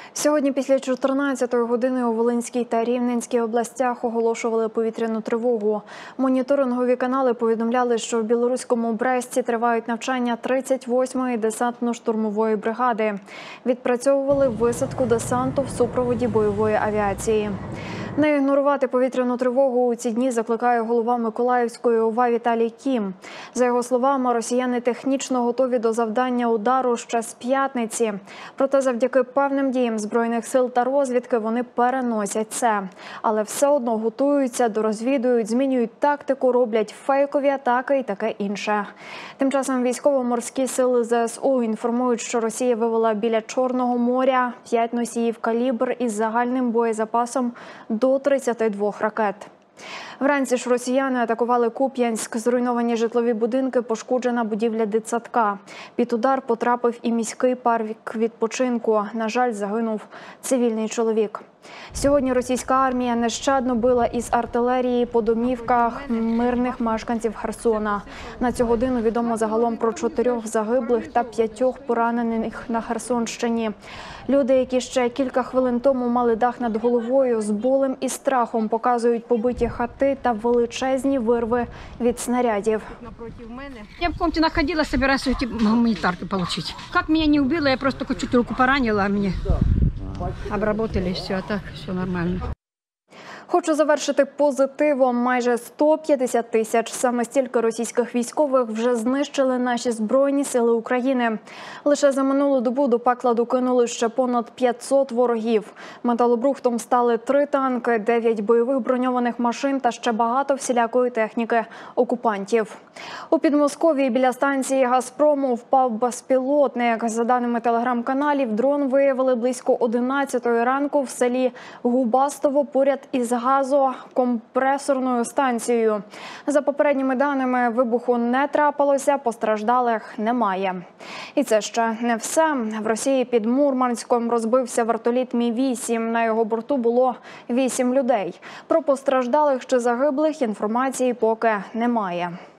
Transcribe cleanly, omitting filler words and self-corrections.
Сьогодні після 14-ї години у Волинській та Рівненській областях оголошували повітряну тривогу. Моніторингові канали повідомляли, що в білоруському Бресті тривають навчання 38-ї десантно-штурмової бригади. Відпрацьовували висадку десанту в супроводі бойової авіації. Не ігнорувати повітряну тривогу у ці дні закликає голова Миколаївської ОВА Віталій Кім. За його словами, росіяни технічно готові до завдання удару ще з п'ятниці. Проте завдяки певним діям Збройних сил та розвідки вони переносять це. Але все одно готуються, дорозвідують, змінюють тактику, роблять фейкові атаки і таке інше. Тим часом військово-морські сили ЗСУ інформують, що Росія вивела біля Чорного моря 5 носіїв «Калібр» із загальним боєзапасом до 32 ракет. Вранці ж росіяни атакували Куп'янськ, зруйновані житлові будинки, пошкоджена будівля дитсадка. Під удар потрапив і міський парк відпочинку. На жаль, загинув цивільний чоловік. Сьогодні російська армія нещадно била із артилерії по домівках мирних мешканців Херсона. На цю годину відомо загалом про 4 загиблих та 5 поранених на Херсонщині. Люди, які ще кілька хвилин тому мали дах над головою, з болем і страхом показують побиті хати та величезні вирви від снарядів. Я в комнате находилась, собираюсь гуманитарку получить. Как меня не убило, я просто чуть руку поранила, а мне обработали все, а так все нормально. Хочу завершити позитивом. Майже 150 тисяч. Саме стільки російських військових вже знищили наші Збройні сили України. Лише за минулу добу до пекла докинули ще понад 500 ворогів. Металобрухтом стали 3 танки, 9 бойових броньованих машин та ще багато всілякої техніки окупантів. У Підмосков'ї біля станції «Газпрому» впав безпілотник. За даними телеграм-каналів, дрон виявили близько 11-ї ранку в селі Губастово поряд із газокомпресорною станцією. За попередніми даними, вибуху не трапилося, постраждалих немає. І це ще не все. В Росії під Мурманськом розбився вертоліт Мі-8. На його борту було 8 людей. Про постраждалих чи загиблих інформації поки немає.